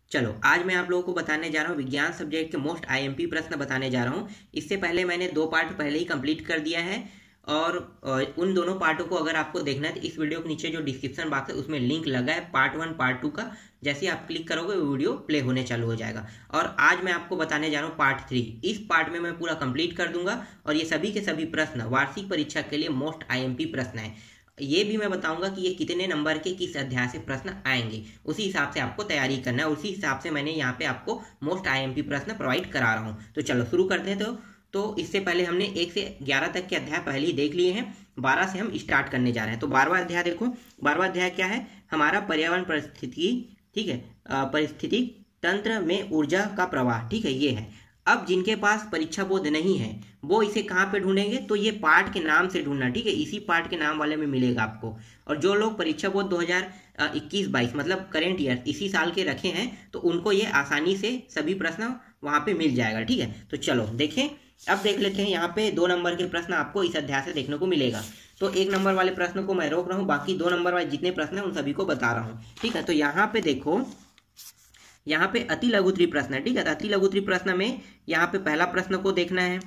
चलो आज मैं आप लोगों को बताने जा रहा हूँ विज्ञान सब्जेक्ट के मोस्ट आईएमपी प्रश्न बताने जा रहा हूँ। इससे पहले मैंने 2 पार्ट पहले ही कंप्लीट कर दिया है और उन दोनों पार्टों को अगर आपको देखना है तो इस वीडियो के नीचे जो डिस्क्रिप्शन बॉक्स है उसमें लिंक लगा है पार्ट 1 पार्ट 2 का। जैसे ही आप क्लिक करोगे वो वीडियो प्ले होने चालू हो जाएगा। और आज मैं आपको बताने जा रहा हूँ पार्ट 3। इस पार्ट में मैं पूरा कंप्लीट कर दूंगा और ये सभी के सभी प्रश्न वार्षिक परीक्षा के लिए मोस्ट आईएमपी प्रश्न है। ये भी मैं बताऊंगा कि ये कितने नंबर के किस अध्याय से प्रश्न आएंगे, उसी हिसाब से आपको तैयारी करना है। उसी हिसाब से मैंने यहाँ पे आपको मोस्ट आईएमपी प्रश्न प्रोवाइड करा रहा हूँ। तो चलो शुरू करते हैं। तो इससे पहले हमने 1 से 11 तक के अध्याय पहले ही देख लिए हैं। 12 से हम स्टार्ट करने जा रहे हैं। तो 12वां अध्याय देखो। 12वां अध्याय क्या है? हमारा पर्यावरण परिस्थिति, ठीक है, परिस्थिति तंत्र में ऊर्जा का प्रवाह, ठीक है, ये है। अब जिनके पास परीक्षा बोध नहीं है वो इसे कहाँ पे ढूंढेंगे? तो ये पार्ट के नाम से ढूंढना, ठीक है, इसी पार्ट के नाम वाले में मिलेगा आपको। और जो लोग परीक्षा बोध 2021-22 मतलब करेंट ईयर इसी साल के रखे हैं तो उनको ये आसानी से सभी प्रश्न वहाँ पे मिल जाएगा, ठीक है। तो चलो देखें, अब देख लेते हैं। यहाँ पे 2 नंबर के प्रश्न आपको इस अध्याय से देखने को मिलेगा। तो 1 नंबर वाले प्रश्न को मैं रोक रहा हूँ, बाकी 2 नंबर वाले जितने प्रश्न हैं उन सभी को बता रहा हूँ, ठीक है। तो यहाँ पे देखो, यहाँ पे अति लघुत्तरीय प्रश्न है, ठीक है। अति लघुत्तरीय प्रश्न में यहाँ पे पहला प्रश्न को देखना है,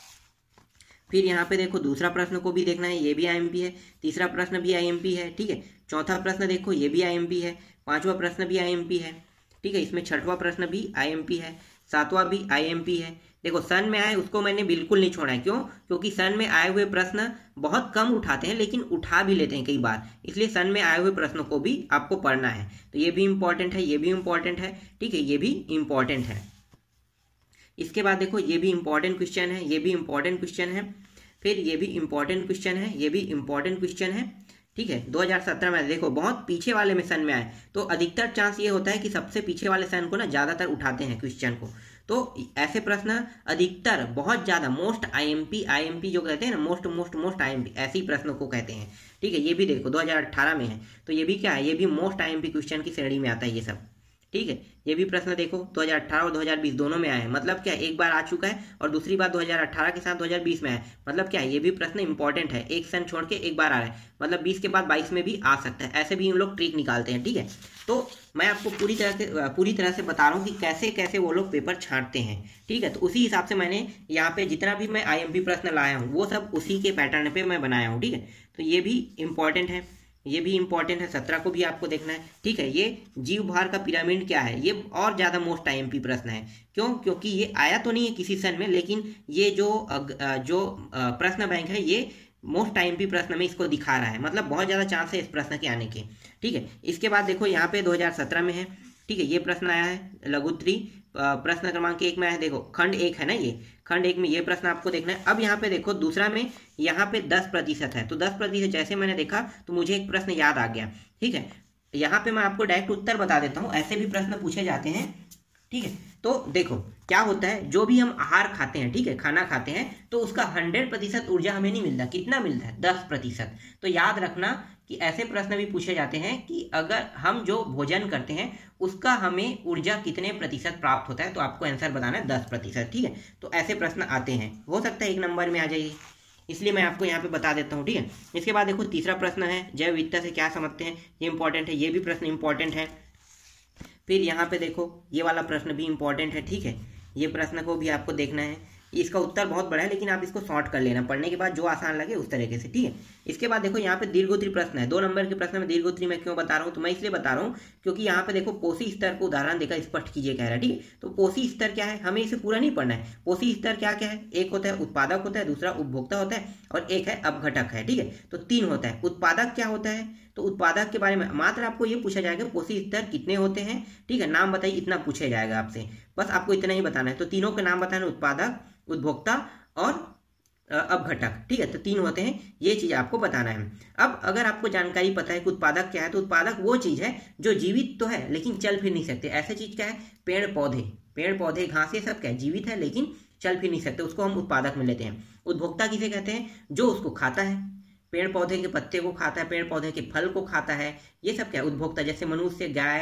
फिर यहाँ पे देखो दूसरा प्रश्न को भी देखना है, ये भी आईएमपी है। तीसरा प्रश्न भी आईएमपी है, ठीक है। चौथा प्रश्न देखो ये भी आईएमपी है। 5वां प्रश्न भी आईएमपी है, ठीक है। इसमें 6वां प्रश्न भी आईएमपी है। 7वां भी आईएमपी है। देखो सन में आए उसको मैंने बिल्कुल नहीं छोड़ा है। क्यों? क्योंकि सन में आए हुए प्रश्न बहुत कम उठाते हैं लेकिन उठा भी लेते हैं कई बार, इसलिए सन में आए हुए प्रश्नों को भी आपको पढ़ना है। तो ये भी इंपॉर्टेंट है, ये भी इंपॉर्टेंट है, ठीक है, ये भी इंपॉर्टेंट है। इसके बाद देखो ये भी इंपॉर्टेंट क्वेश्चन है, ये भी इंपॉर्टेंट क्वेश्चन है, फिर ये भी इंपॉर्टेंट क्वेश्चन है, ये भी इंपॉर्टेंट क्वेश्चन है, ठीक है। 2017 में देखो बहुत पीछे वाले में सन में आए तो अधिकतर चांस ये होता है कि सबसे पीछे वाले सन को ना ज्यादातर उठाते हैं क्वेश्चन को। तो ऐसे प्रश्न अधिकतर बहुत ज्यादा मोस्ट आईएमपी जो कहते हैं ना, मोस्ट आईएमपी, ऐसे ही प्रश्नों को कहते हैं, ठीक है। ये भी देखो 2018 में है तो ये भी क्या है? ये भी मोस्ट आईएमपी क्वेश्चन की श्रेणी में आता है ये सब, ठीक है। ये भी प्रश्न देखो 2018 और 2020 दोनों में आए हैं। मतलब क्या, एक बार आ चुका है और दूसरी बार 2018 के साथ 2020 में आया। मतलब क्या है? ये भी प्रश्न इंपॉर्टेंट है, एक सन छोड़ के एक बार आ रहा है, मतलब 20 के बाद 22 में भी आ सकता है। ऐसे भी हम लोग ट्रिक निकालते हैं, ठीक है। तो मैं आपको पूरी तरह से बता रहा हूँ कि कैसे कैसे वो लोग पेपर छांटते हैं, ठीक है। तो उसी हिसाब से मैंने यहाँ पे जितना भी मैं आईएमपी प्रश्न लाया हूँ वो सब उसी के पैटर्न पे मैं बनाया हूँ, ठीक है। तो ये भी इंपॉर्टेंट है, ये भी इंपॉर्टेंट है। 17 को भी आपको देखना है, ठीक है। ये जीव भार का पिरामिड क्या है? ये और ज्यादा मोस्ट आईएमपी प्रश्न है। क्यों? क्योंकि ये आया तो नहीं है किसी सन में, लेकिन ये जो प्रश्न बैंक है ये मोस्ट आईएमपी प्रश्न में इसको दिखा रहा है। मतलब बहुत ज्यादा चांस है इस प्रश्न के आने के, ठीक है। इसके बाद देखो यहाँ पे 2017 में है, ठीक है। ये प्रश्न आया है लघुत्तरीय प्रश्न क्रमांक 1 में आया है। देखो खंड 1 है ना, ये खंड 1 में ये प्रश्न आपको देखना है। अब यहाँ पे देखो दूसरा में यहाँ पे 10% है, तो 10% जैसे मैंने देखा तो मुझे एक प्रश्न याद आ गया, ठीक है। यहाँ पे मैं आपको डायरेक्ट उत्तर बता देता हूँ, ऐसे भी प्रश्न पूछे जाते हैं, ठीक है। तो देखो क्या होता है, जो भी हम आहार खाते हैं, ठीक है, खाना खाते हैं, तो उसका 100% ऊर्जा हमें नहीं मिलता। कितना मिलता है? 10%। तो याद रखना कि ऐसे प्रश्न भी पूछे जाते हैं कि अगर हम जो भोजन करते हैं उसका हमें ऊर्जा कितने प्रतिशत प्राप्त होता है, तो आपको आंसर बताना है 10%, ठीक है। तो ऐसे प्रश्न आते हैं, हो सकता है 1 नंबर में आ जाइए, इसलिए मैं आपको यहाँ पे बता देता हूँ, ठीक है। इसके बाद देखो तीसरा प्रश्न है जैव विविधता से क्या समझते हैं, ये इंपॉर्टेंट है, ये भी प्रश्न इंपॉर्टेंट है। फिर यहाँ पे देखो ये वाला प्रश्न भी इंपॉर्टेंट है, ठीक है। ये प्रश्न को भी आपको देखना है। इसका उत्तर बहुत बड़ा है लेकिन आप इसको शॉर्ट कर लेना, पढ़ने के बाद जो आसान लगे उस तरीके से, ठीक है। इसके बाद देखो यहाँ पे दीर्घोत्तरीय प्रश्न है। 2 नंबर के प्रश्न में दीर्घोत्तरीय मैं क्यों बता रहा हूँ? तो मैं इसलिए बता रहा हूँ क्योंकि यहाँ पे देखो पोषी स्तर को उदाहरण देकर स्पष्ट कीजिए कह रहा है, ठीक है। तो पोषी स्तर क्या है, हमें इसे पूरा नहीं पढ़ना है। पोषी स्तर क्या क्या है? एक होता है उत्पादक होता है, दूसरा उपभोक्ता होता है और एक है अपघटक है, ठीक है। तो 3 होता है। उत्पादक क्या होता है? तो उत्पादक के बारे में मात्र आपको ये पूछा जाएगा पोषी स्तर कितने होते हैं, ठीक है, नाम बताइए, इतना पूछा जाएगा आपसे, बस आपको इतना ही बताना है। तो तीनों के नाम बताना, उत्पादक, उपभोक्ता और अपघटक, ठीक है। तो 3 होते हैं, ये चीज आपको बताना है। अब अगर आपको जानकारी पता है कि उत्पादक क्या है, तो उत्पादक वो चीज है जो जीवित तो है लेकिन चल फिर नहीं सकते। ऐसे चीज क्या है? पेड़ पौधे घास, ये सब क्या है? जीवित है लेकिन चल फिर नहीं सकते, उसको हम उत्पादक में लेते हैं। उपभोक्ता किसे कहते हैं? जो उसको खाता है, पेड़ पौधे के पत्ते को खाता है, पेड़ पौधे के फल को खाता है, ये सब क्या है? उपभोक्ता। जैसे मनुष्य, गाय,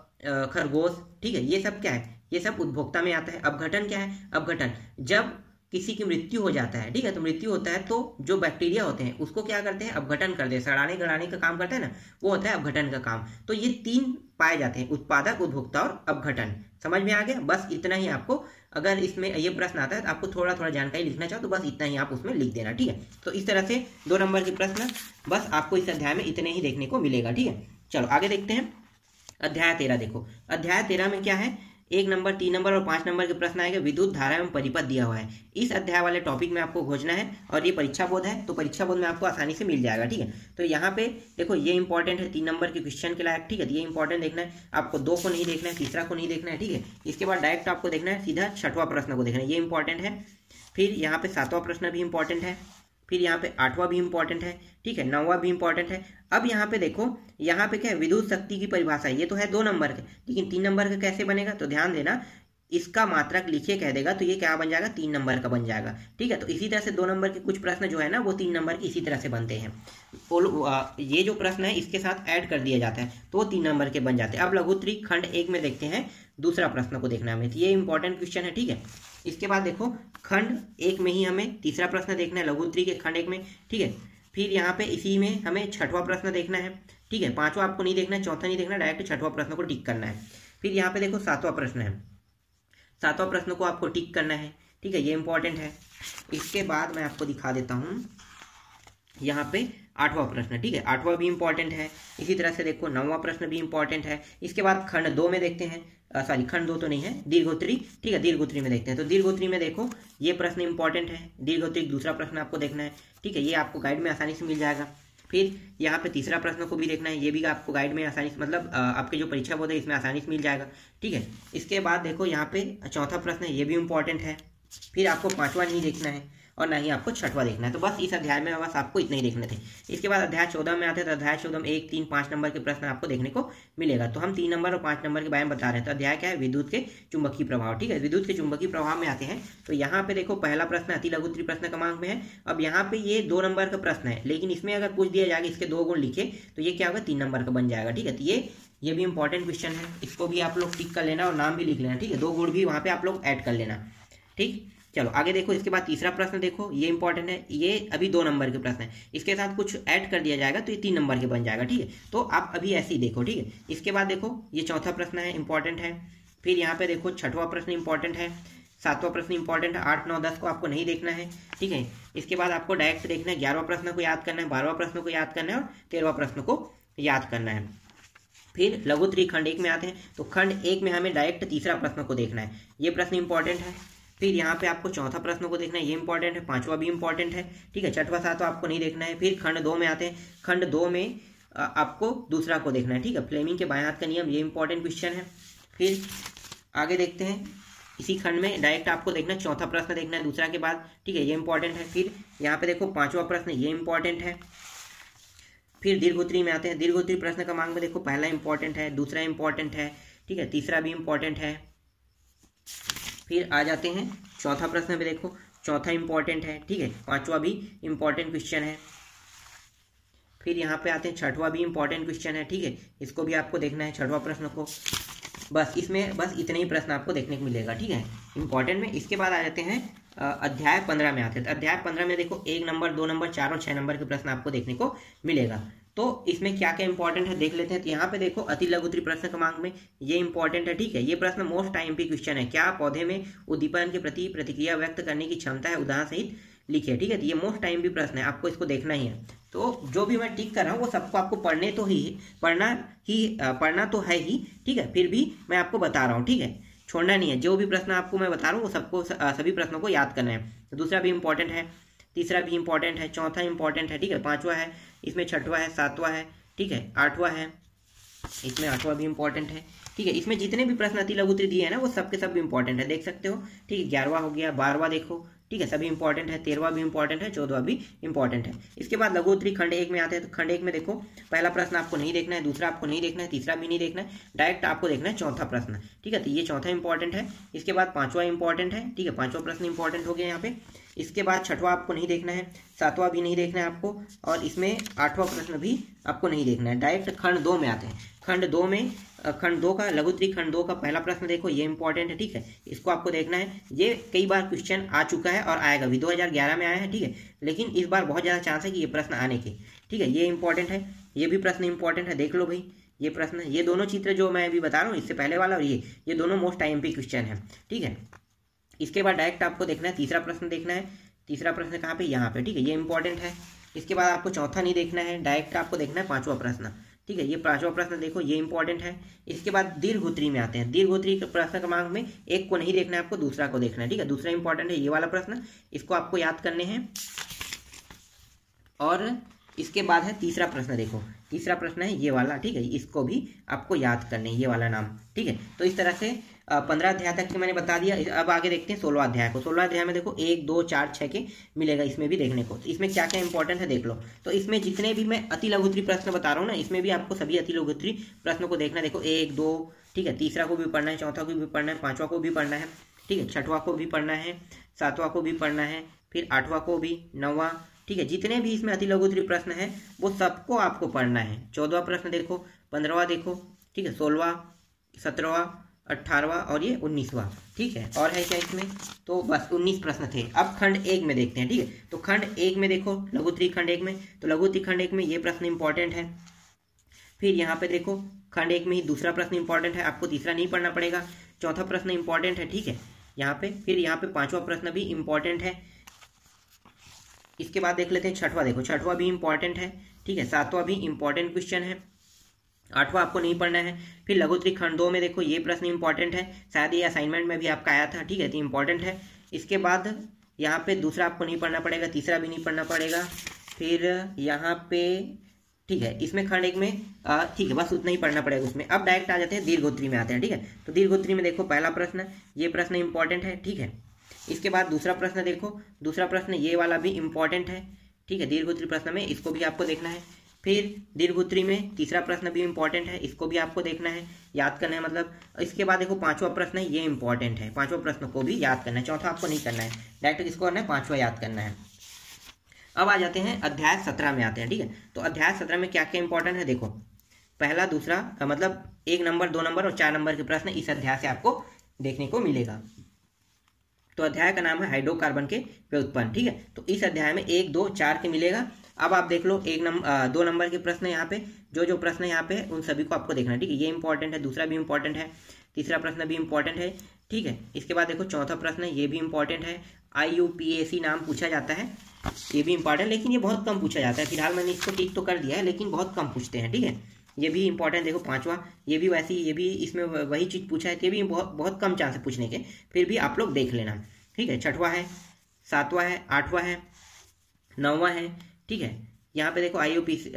खरगोश, ठीक है, ये सब क्या है? ये सब उपभोक्ता में आता है। अपघटन क्या है? अपघटन जब किसी की मृत्यु हो जाता है, ठीक है, तो मृत्यु होता है तो जो बैक्टीरिया होते हैं उसको क्या करते हैं, अपघटन करते हैं, सड़ाने गड़ाने का काम करते हैं ना, वो होता है अपघटन का काम। तो ये 3 पाए जाते हैं, उत्पादक, उपभोक्ता और अपघटन। समझ में आ गया? बस इतना ही आपको, अगर इसमें ये प्रश्न आता है तो आपको थोड़ा थोड़ा जानकारी लिखना चाहो तो बस इतना ही आप उसमें लिख देना, ठीक है। तो इस तरह से 2 नंबर के प्रश्न बस आपको इस अध्याय में इतने ही देखने को मिलेगा, ठीक है। चलो आगे देखते हैं। अध्याय 13 देखो, अध्याय 13 में क्या है, 1 नंबर, 3 नंबर और 5 नंबर के प्रश्न आएंगे। विद्युत धारा एवं परिपथ दिया हुआ है। इस अध्याय वाले टॉपिक में आपको खोजना है और ये परीक्षा बोध है, तो परीक्षा बोध में आपको आसानी से मिल जाएगा, ठीक है। तो यहाँ पे देखो ये इंपॉर्टेंट है 3 नंबर के क्वेश्चन के लायक, ठीक है। ये इंपॉर्टेंट देखना है आपको, 2 को नहीं देखना है, तीसरा को नहीं देखना है, ठीक है। इसके बाद डायरेक्ट आपको देखना है सीधा 6वां प्रश्न को देखना है, ये इंपॉर्टेंट है। फिर यहाँ पे 7वां प्रश्न भी इंपॉर्टेंट है, फिर यहाँ पे 8वां भी इंपॉर्टेंट है, ठीक है, 9वां भी इंपॉर्टेंट है। अब यहाँ पे देखो, यहाँ पे क्या है, विद्युत शक्ति की परिभाषा, ये तो है 2 नंबर के, लेकिन 3 नंबर का कैसे बनेगा, तो ध्यान देना, इसका मात्रक लिखिए कह देगा तो ये क्या बन जाएगा, 3 नंबर का बन जाएगा, ठीक है। तो इसी तरह से 2 नंबर के कुछ प्रश्न जो है ना वो 3 नंबर की इसी तरह से बनते हैं। ये जो प्रश्न है इसके साथ ऐड कर दिया जाता है तो वो 3 नंबर के बन जाते हैं। अब लघुत्तरी खंड 1 में देखते हैं, दूसरा प्रश्न को देखना हमें, तो ये इंपॉर्टेंट क्वेश्चन है, ठीक है। इसके बाद देखो खंड 1 में ही हमें तीसरा प्रश्न देखना है, लघुत्तरी के खंड 1 में, ठीक है। फिर यहाँ पे इसी में हमें 6वां प्रश्न देखना है, ठीक है। 5वां आपको नहीं देखना है, चौथा नहीं देखना, डायरेक्ट 6वां प्रश्न को टिक करना है। फिर यहाँ पे देखो 7वां प्रश्न है, 7वां प्रश्न को आपको टिक करना है, ठीक है, ये इंपॉर्टेंट है। इसके बाद मैं आपको दिखा देता हूँ यहाँ पे 8वां प्रश्न, ठीक है, 8वां भी इंपॉर्टेंट है। इसी तरह से देखो 9वां प्रश्न भी इंपॉर्टेंट है। इसके बाद खंड 2 में देखते हैं, खंड 2 तो नहीं है, दीर्घोत्तरी, ठीक है, दीर्घोत्तरी में देखते हैं। तो दीर्घोत्तरी में देखो ये प्रश्न इंपॉर्टेंट है, दीर्घोत्तरी दूसरा प्रश्न आपको देखना है, ठीक है, ये आपको गाइड में आसानी से मिल जाएगा। फिर यहाँ पे तीसरा प्रश्न को भी देखना है, ये भी आपको गाइड में आसानी से, मतलब आपके जो परीक्षा बोर्ड है इसमें आसानी से मिल जाएगा, ठीक है। इसके बाद देखो यहाँ पे 4था प्रश्न है, ये भी इंपॉर्टेंट है। फिर आपको 5वां नहीं देखना है और ना ही आपको 6वां देखना है। तो बस इस अध्याय में बस आपको इतने ही देखने थे। इसके बाद अध्याय 14 में आते हैं, तो अध्याय 14 में 1, 3, 5 नंबर के प्रश्न आपको देखने को मिलेगा। तो हम 3 नंबर और 5 नंबर के बारे में बता रहे हैं। तो अध्याय क्या है, विद्युत के चुंबकीय प्रभाव, ठीक है, विद्युत के चुंबकीय प्रभाव में आते हैं। तो यहाँ पे देखो पहला प्रश्न अति लघुत्तरी प्रश्न क्रमांक में है। अब यहाँ पे ये 2 नंबर का प्रश्न है, लेकिन इसमें अगर पूछ दिया जाएगा इसके 2 गुण लिखे तो ये क्या होगा, 3 नंबर का बन जाएगा, ठीक है। तो ये भी इंपॉर्टेंट क्वेश्चन है, इसको भी आप लोग टिक कर लेना और नाम भी लिख लेना, ठीक है, 2 गुण भी वहाँ पे आप लोग ऐड कर लेना, ठीक। चलो आगे देखो, इसके बाद तीसरा प्रश्न देखो, ये इंपॉर्टेंट है, ये अभी 2 नंबर के प्रश्न है, इसके साथ कुछ ऐड कर दिया जाएगा तो ये 3 नंबर के बन जाएगा, ठीक है। तो आप अभी ऐसे ही देखो, ठीक है। इसके बाद देखो ये 4था प्रश्न है, इंपॉर्टेंट है। फिर यहाँ पे देखो 6वां प्रश्न इंपॉर्टेंट है, 7वां प्रश्न इंपॉर्टेंट है, 8, 9, 10 को आपको नहीं देखना है, ठीक है। इसके बाद आपको डायरेक्ट देखना है, 11वां प्रश्न को याद करना है, 12वां प्रश्न को याद करना है और 13वां प्रश्न को याद करना है। फिर लघुत्तरी खंड 1 में आते हैं, तो खंड 1 में हमें डायरेक्ट तीसरा प्रश्न को देखना है, ये प्रश्न इंपॉर्टेंट है। फिर यहाँ पे आपको 4था प्रश्न को देखना है, ये इंपॉर्टेंट है, 5वां भी इंपॉर्टेंट है, ठीक है। 6वां 7वां आपको नहीं देखना है। फिर खंड 2 में आते हैं, खंड 2 में आपको दूसरा को देखना है, ठीक है, फ्लेमिंग के बाएं हाथ का नियम, ये इंपॉर्टेंट क्वेश्चन है। फिर आगे देखते हैं, इसी खंड में डायरेक्ट आपको देखना है 4था प्रश्न देखना है दूसरा के बाद, ठीक है, ये इंपॉर्टेंट है। फिर यहाँ पे देखो 5वां प्रश्न, ये इंपॉर्टेंट है। फिर दीर्घोत्तरी में आते हैं, दीर्घोत्तरी प्रश्न क्रमांक में देखो पहला इंपॉर्टेंट है, दूसरा इंपॉर्टेंट है, ठीक है, तीसरा भी इंपॉर्टेंट है। फिर आ जाते हैं 4था प्रश्न पे, देखो 4था इंपॉर्टेंट है, ठीक है, 5वां भी इंपॉर्टेंट क्वेश्चन है। फिर यहाँ पे आते हैं 6वां भी इंपॉर्टेंट क्वेश्चन है, ठीक है, इसको भी आपको देखना है 6वां प्रश्न को। बस इसमें बस इतने ही प्रश्न आपको देखने को मिलेगा, ठीक है, इंपॉर्टेंट में। इसके बाद आ जाते हैं अध्याय 15 में आते हैं। तो अध्याय 15 में देखो 1 नंबर, 2 नंबर, 4 और 6 नंबर के प्रश्न आपको देखने को मिलेगा। तो इसमें क्या क्या इंपॉर्टेंट है देख लेते हैं। तो यहाँ पे देखो अति लघुत्तरी प्रश्न क्रमांक में ये इंपॉर्टेंट है, ठीक है, ये प्रश्न मोस्ट आईएमपी क्वेश्चन है। क्या पौधे में उद्दीपन के प्रति प्रतिक्रिया व्यक्त करने की क्षमता है, उदाहरण सहित लिखिए, ठीक है। तो ये मोस्ट आईएमपी प्रश्न है, आपको इसको देखना ही है। तो जो भी मैं टिक कर रहा हूँ वो सबको आपको पढ़ना तो है ही, ठीक है, फिर भी मैं आपको बता रहा हूँ, ठीक है, छोड़ना नहीं है। जो भी प्रश्न आपको मैं बता रहा हूँ वो सबको सभी प्रश्नों को याद करना है। तो दूसरा भी इंपॉर्टेंट है, तीसरा भी इंपॉर्टेंट है, चौथा इंपॉर्टेंट है, ठीक है, 5वां है, इसमें 6वां है, 7वां है, ठीक है, 8वां है, इसमें 8वां भी इंपॉर्टेंट है, ठीक है। इसमें जितने भी प्रश्न अति लघुत्तरी दिए हैं ना वो सबके सब इंपॉर्टेंट है, देख सकते हो, ठीक है। 11वां हो गया, 12वां देखो, ठीक है, सभी इंपॉर्टेंट है, 13वां भी इंपॉर्टेंट है, 14वां भी इंपॉर्टेंट है। इसके बाद लघुत्तरी खंड 1 में आते हैं। तो खंड 1 में देखो पहला प्रश्न आपको नहीं देखना है, दूसरा आपको नहीं देखना है, तीसरा भी नहीं देखना है, डायरेक्ट आपको देखना है 4था प्रश्न, ठीक है। तो ये 4था इंपॉर्टेंट है। इसके बाद 5वां इंपॉर्टेंट है, ठीक है, 5वां प्रश्न इंपॉर्टेंट हो गया यहाँ पे। इसके बाद 6वां आपको नहीं देखना है, 7वां भी नहीं देखना है आपको, और इसमें 8वां प्रश्न भी आपको नहीं देखना है। डायरेक्ट खंड 2 में आते हैं। खंड 2 में खंड 2 का, लघुत्री खंड 2 का पहला प्रश्न देखो, ये इंपॉर्टेंट है, ठीक है, इसको आपको देखना है। ये कई बार क्वेश्चन आ चुका है और आएगा भी, 2011 में आया है, ठीक है, लेकिन इस बार बहुत ज़्यादा चांस है कि ये प्रश्न आने के, ठीक है। ये इंपॉर्टेंट है, ये भी प्रश्न इंपॉर्टेंट है, देख लो भाई ये प्रश्न, ये दोनों चित्र जो मैं अभी बता रहा हूँ, इससे पहले वाला और ये दोनों मोस्ट IMP क्वेश्चन है, ठीक है। इसके बाद डायरेक्ट आपको देखना है तीसरा प्रश्न देखना है। तीसरा प्रश्न कहाँ पे, यहाँ पे, ठीक है, ये इंपॉर्टेंट है। इसके बाद आपको चौथा नहीं देखना है, डायरेक्ट आपको देखना है पांचवा प्रश्न, ठीक है, ये पांचवा प्रश्न देखो, ये इंपॉर्टेंट है। इसके बाद दीर्घोत्तरी में आते हैं। दीर्घोत्तरी के प्रश्न क्रमांक में एक को नहीं देखना है आपको, दूसरा को देखना है, ठीक है। दूसरा इंपॉर्टेंट है ये वाला प्रश्न, इसको आपको याद करने हैं। और इसके बाद है तीसरा प्रश्न, देखो तीसरा प्रश्न है ये वाला, ठीक है, इसको भी आपको याद करने ये वाला नाम, ठीक है। तो इस तरह से 15 अध्याय तक के मैंने बता दिया। अब आगे देखते हैं 16वां अध्याय को। 16वां अध्याय में देखो 1 2 4 6 के मिलेगा इसमें भी देखने को। तो इसमें क्या क्या इंपॉर्टेंट है देख लो। तो इसमें जितने भी मैं अति लघुत्री प्रश्न बता रहा हूँ ना, इसमें भी आपको सभी अति लघुत्री प्रश्नों को देखना है। देखो 1 2, ठीक है, तीसरा को भी पढ़ना है, चौथा को भी पढ़ना है, पांचवा को भी पढ़ना है, ठीक है, छठवां को भी पढ़ना है, सातवां को भी पढ़ना है, फिर आठवां को भी, नौवां, ठीक है, जितने भी इसमें अति लघुत्री प्रश्न है वो सबको आपको पढ़ना है। 14वां प्रश्न देखो, 15वां देखो, ठीक है, 16वां, 17वां, 18वां और ये 19वां, ठीक है। और है क्या इसमें, तो बस 19 प्रश्न थे। अब खंड 1 में देखते हैं, ठीक है। तो खंड 1 में देखो, लघुत्री खंड 1 में, तो लघुत्री खंड 1 में ये प्रश्न इंपॉर्टेंट है। फिर यहाँ पे देखो खंड 1 में ही दूसरा प्रश्न इंपॉर्टेंट है, आपको तीसरा नहीं पढ़ना पड़ेगा। चौथा प्रश्न इंपॉर्टेंट है, ठीक है, यहाँ पे। फिर यहाँ पे पांचवा प्रश्न भी इंपॉर्टेंट है। इसके बाद देख लेते हैं छठवां, देखो छठवां भी इंपॉर्टेंट है, ठीक है, सातवां भी इंपॉर्टेंट क्वेश्चन है, आठवां आपको नहीं पढ़ना है। फिर लघुत्री खंड 2 में देखो ये प्रश्न इंपॉर्टेंट है, शायद ये असाइनमेंट में भी आपका आया था, ठीक है, तो इंपॉर्टेंट है। इसके बाद यहाँ पे दूसरा आपको नहीं पढ़ना पड़ेगा, तीसरा भी नहीं पढ़ना पड़ेगा। फिर यहाँ पे, ठीक है, इसमें खंड 1 में ठीक है, बस उतना ही पढ़ना पड़ेगा उसमें। अब डायरेक्ट आ जाते हैं दीर्घोत्तरी में आते हैं, ठीक है। तो दीर्घोत्तरी में देखो पहला प्रश्न, ये प्रश्न इंपॉर्टेंट है, ठीक है। इसके बाद दूसरा प्रश्न देखो, दूसरा प्रश्न ये वाला भी इंपॉर्टेंट है, ठीक है, दीर्घोत्तरी प्रश्न में, इसको भी आपको देखना है। फिर दीर्घोत्तरी में तीसरा प्रश्न भी इंपॉर्टेंट है, इसको भी आपको देखना है, याद करना है मतलब। इसके बाद देखो पांचवा प्रश्न है, ये इंपॉर्टेंट है, पांचवा प्रश्न को भी याद करना है, चौथा आपको नहीं करना है, डायरेक्ट इसको करना है, पांचवा याद करना है। अब आ जाते हैं अध्याय 17 में आते हैं, ठीक है। तो अध्याय 17 में क्या क्या इंपॉर्टेंट है देखो, पहला दूसरा मतलब 1 नंबर 2 नंबर और 4 नंबर के प्रश्न इस अध्याय से आपको देखने को मिलेगा। तो अध्याय का नाम है हाइड्रोकार्बन के व्युत्पन्न, ठीक है। तो इस अध्याय में 1 2 4 के मिलेगा। अब आप देख लो 2 नंबर के प्रश्न यहाँ पे, जो प्रश्न यहाँ पे है उन सभी को आपको देखना है, ठीक है। ये इंपॉर्टेंट है, दूसरा भी इंपॉर्टेंट है, तीसरा प्रश्न भी इंपॉर्टेंट है, ठीक है। इसके बाद देखो चौथा प्रश्न है, ये भी इंपॉर्टेंट है, IUPAC नाम पूछा जाता है, ये भी इंपॉर्टेंट, लेकिन ये बहुत कम पूछा जाता है। फिलहाल मैंने इसको टिक तो कर दिया है, लेकिन बहुत कम पूछते हैं, ठीक है। ये भी इंपॉर्टेंट, देखो पांचवा, ये भी वैसी, ये भी इसमें वही चीज़ पूछा है, ये भी बहुत कम चांस है पूछने के, फिर भी आप लोग देख लेना, ठीक है। छठवां है, सातवां है, आठवां है, नौवां है, ठीक है। यहाँ पे देखो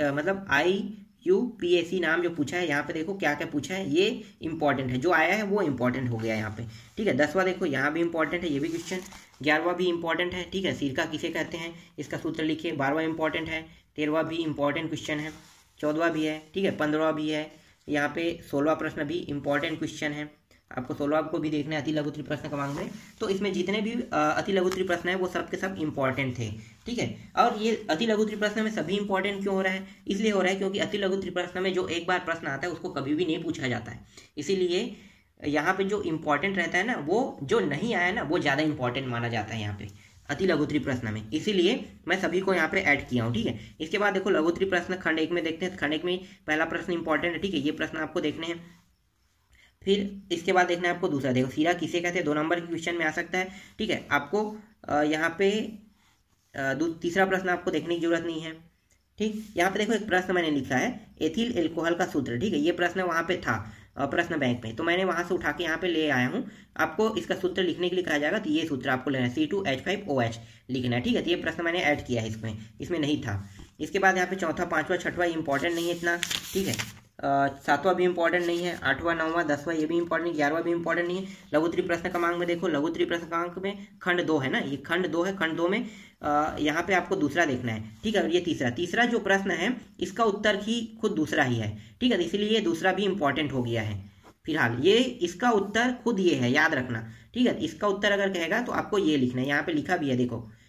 IUPAC नाम जो पूछा है, यहाँ पे देखो क्या क्या पूछा है, ये इंपॉर्टेंट है, जो आया है वो इंपॉर्टेंट हो गया यहाँ पे, ठीक है। 10वां देखो, यहाँ भी इंपॉर्टेंट है, ये भी क्वेश्चन। 11वां भी इंपॉर्टेंट है, ठीक है, सिरका किसे कहते हैं इसका सूत्र लिखिए। 12वां इंपॉर्टेंट है, 13वां भी इंपॉर्टेंट क्वेश्चन है, 14वां भी है, ठीक है, 15वां भी है। यहाँ पे 16वां प्रश्न भी इंपॉर्टेंट क्वेश्चन है, आपको 16वां को भी देखना है अति लघुत्री प्रश्न क्रमांक में। तो इसमें जितने भी अति लघुत्री प्रश्न है वो सब के सब इंपॉर्टेंट थे, ठीक है। और ये अति लघुत्री प्रश्न में सभी इंपॉर्टेंट क्यों हो रहा है, इसलिए हो रहा है क्योंकि अति लघुत्री प्रश्न में जो एक बार प्रश्न आता है उसको कभी भी नहीं पूछा जाता है, इसीलिए यहाँ पे जो इंपॉर्टेंट रहता है ना, वो जो नहीं आया ना वो ज़्यादा इंपॉर्टेंट माना जाता है यहाँ पे अति लघुत्री प्रश्न में, इसीलिए मैं सभी को यहाँ पे ऐड किया हूँ, ठीक है। इसके बाद देखो लघुत्री प्रश्न खंड 1 में देखते हैं। खंड 1 में पहला प्रश्न इंपॉर्टेंट है, ठीक है, ये प्रश्न आपको देखने हैं। फिर इसके बाद देखना है आपको दूसरा, देखो सीरा किसे कहते हैं, 2 नंबर के क्वेश्चन में आ सकता है, ठीक है। आपको यहाँ पे तीसरा प्रश्न आपको देखने की जरूरत नहीं है, ठीक। यहाँ पे देखो एक प्रश्न मैंने लिखा है एथिल एल्कोहल का सूत्र, ठीक है, ये प्रश्न वहाँ पे था प्रश्न बैंक में, तो मैंने वहाँ से उठा के यहाँ पे ले आया हूँ। आपको इसका सूत्र लिखने के लिए कहा जाएगा, तो ये सूत्र आपको लेना है, C2H5OH लिखना है, ठीक है। तो ये प्रश्न मैंने ऐड किया है, इसमें नहीं था। इसके बाद यहाँ पे चौथा, पांचवा, छठवा इंपॉर्टेंट नहीं है इतना, ठीक है। सातवां भी इंपॉर्टेंट नहीं है, 8वां, 9वां, 10वां ये भी इंपॉर्टेंट, 11वां भी इंपॉर्टेंट नहीं है। लघुत्री प्रश्न क्रमांक में देखो, लघुत्री प्रश्न क्रमांक में खंड 2 है ना, ये खंड 2 है, खंड 2 में यहाँ पे आपको दूसरा देखना है, ठीक है। और ये तीसरा जो प्रश्न है इसका उत्तर ही खुद दूसरा ही है, ठीक है, इसीलिए ये दूसरा भी इंपॉर्टेंट हो गया है। फिलहाल ये इसका उत्तर खुद ये है, याद रखना, ठीक है। इसका उत्तर अगर कहेगा तो आपको ये लिखना है, यहाँ पे लिखा भी है, देखो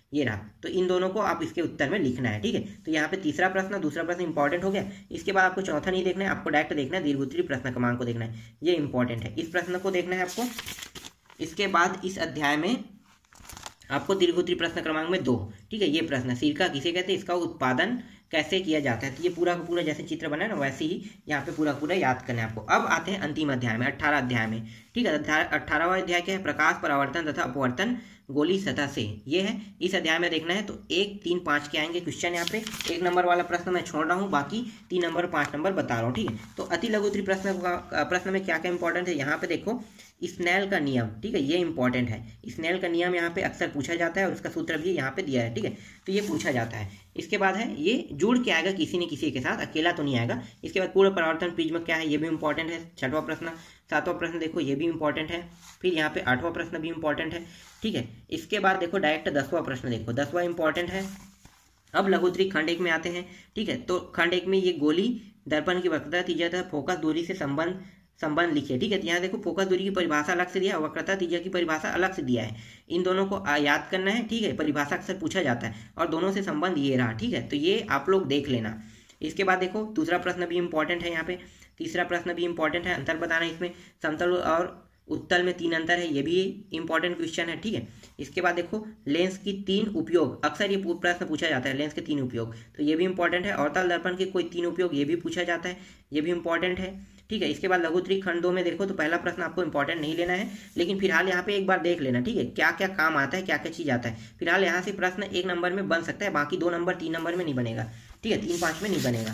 ये रहा। तो इन दोनों को आप इसके उत्तर में लिखना है, ठीक है। तो यहाँ पे तीसरा प्रश्न, दूसरा प्रश्न इंपॉर्टेंट हो गया। इसके बाद आपको चौथा नहीं देखना है, आपको डायरेक्ट देखना है दीर्घोत्तरीय प्रश्न क्रमांक को देखना है, ये इंपॉर्टेंट है। इस प्रश्न को देखना है आपको। इसके बाद इस अध्याय में आपको दीर्घोत्तरीय प्रश्न क्रमांक में 2, ठीक है, ये प्रश्न सिरका किसे कहते हैं, इसका उत्पादन कैसे किया जाता है। तो ये पूरा का पूरा जैसे चित्र बना है ना, वैसे ही यहाँ पे पूरा पूरा याद करना है आपको। अब आते हैं अंतिम अध्याय में, 18 अध्याय में, ठीक है। 18वां अध्याय क्या है, प्रकाश परावर्तन तथा अपवर्तन गोली सतह से, ये है। इस अध्याय में देखना है तो 1, 3, 5 के आएंगे क्वेश्चन। यहाँ पे 1 नंबर वाला प्रश्न मैं छोड़ रहा हूँ, बाकी 3 नंबर 5 नंबर बता रहा हूँ, ठीक है। तो अति लघुत्तरीय प्रश्न में क्या क्या इंपॉर्टेंट है, यहाँ पे देखो स्नेल का नियम, ठीक है, ये इंपॉर्टेंट है। स्नेल का नियम यहाँ पे अक्सर पूछा जाता है और उसका सूत्र भी यहाँ पे दिया है, ठीक है। तो ये पूछा जाता है। इसके बाद है ये जुड़ के आएगा किसी न किसी के साथ, अकेला तो नहीं आएगा। इसके बाद पूर्ण परावर्तन प्रिज्म क्या है, ये भी इंपॉर्टेंट है। 6वां प्रश्न, 7वां प्रश्न देखो, ये भी इंपॉर्टेंट है। फिर यहाँ पे 8वां प्रश्न भी इंपॉर्टेंट है, ठीक है। इसके बाद देखो डायरेक्ट 10वां प्रश्न देखो, 10वां इंपॉर्टेंट है। अब लघुत्तरीय खंड 1 में आते हैं, ठीक है। तो खंड 1 में ये गोली दर्पण की वक्रता त्रिज्या तथा फोकस दूरी से संबंध लिखिए, ठीक है। तो यहाँ देखो फोकस दूरी की परिभाषा अलग से दिया है, वक्रता त्रिज्या की परिभाषा अलग से दिया है। इन दोनों को याद करना है, ठीक है। परिभाषा अक्सर पूछा जाता है और दोनों से संबंध ये रहा, ठीक है। तो ये आप लोग देख लेना। इसके बाद देखो दूसरा प्रश्न भी इंपॉर्टेंट है यहाँ पे, तीसरा प्रश्न भी इंपॉर्टेंट है। अंतर बताना है इसमें, समतल और उत्तल में 3 अंतर है, ये भी इंपॉर्टेंट क्वेश्चन है, ठीक है। इसके बाद देखो लेंस की 3 उपयोग, अक्सर ये प्रश्न पूछा जाता है, लेंस के 3 उपयोग, तो ये भी इंपॉर्टेंट है। अवतल दर्पण के कोई 3 उपयोग, ये भी पूछा जाता है, ये भी इंपॉर्टेंट है, ठीक है। इसके बाद लघुत्तरीय खंड 2 में देखो तो पहला प्रश्न आपको इंपॉर्टेंट नहीं लेना है, लेकिन फिलहाल यहाँ पे एक बार देख लेना, ठीक है, क्या क्या काम आता है, क्या क्या चीज़ आता है। फिलहाल यहाँ से प्रश्न 1 नंबर में बन सकता है, बाकी 2 नंबर 3 नंबर में नहीं बनेगा, ठीक है, 3, 5 में नहीं बनेगा।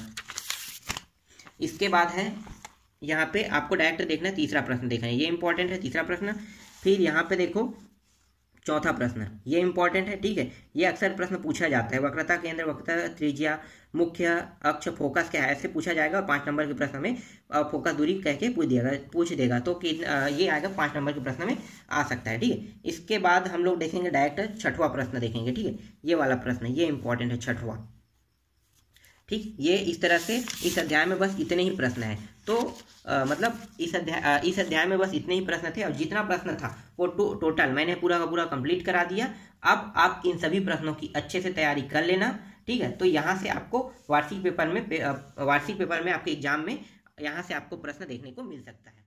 इसके बाद है यहाँ पे आपको डायरेक्ट देखना है, तीसरा प्रश्न देखना है, ये इंपॉर्टेंट है तीसरा प्रश्न। फिर यहाँ पे देखो चौथा प्रश्न, ये इंपॉर्टेंट है, ठीक है। ये अक्सर प्रश्न पूछा जाता है, वक्रता केंद्र, वक्रता त्रिज्या, मुख्य अक्ष, फोकस क्या है, ऐसे पूछा जाएगा। और 5 नंबर के प्रश्न में फोकस दूरी कह के पूछ देगा, तो ये आएगा 5 नंबर के प्रश्न में आ सकता है, ठीक है। इसके बाद हम लोग देखेंगे डायरेक्ट 6वां प्रश्न देखेंगे, ठीक है। ये वाला प्रश्न ये इंपॉर्टेंट है, 6वां, ठीक। ये इस तरह से इस अध्याय में बस इतने ही प्रश्न हैं। तो मतलब इस अध्याय में बस इतने ही प्रश्न थे और जितना प्रश्न था वो टोटल मैंने पूरा का पूरा कंप्लीट करा दिया। अब आप इन सभी प्रश्नों की अच्छे से तैयारी कर लेना, ठीक है। तो यहाँ से आपको वार्षिक पेपर में आपके एग्जाम में यहाँ से आपको प्रश्न देखने को मिल सकता है।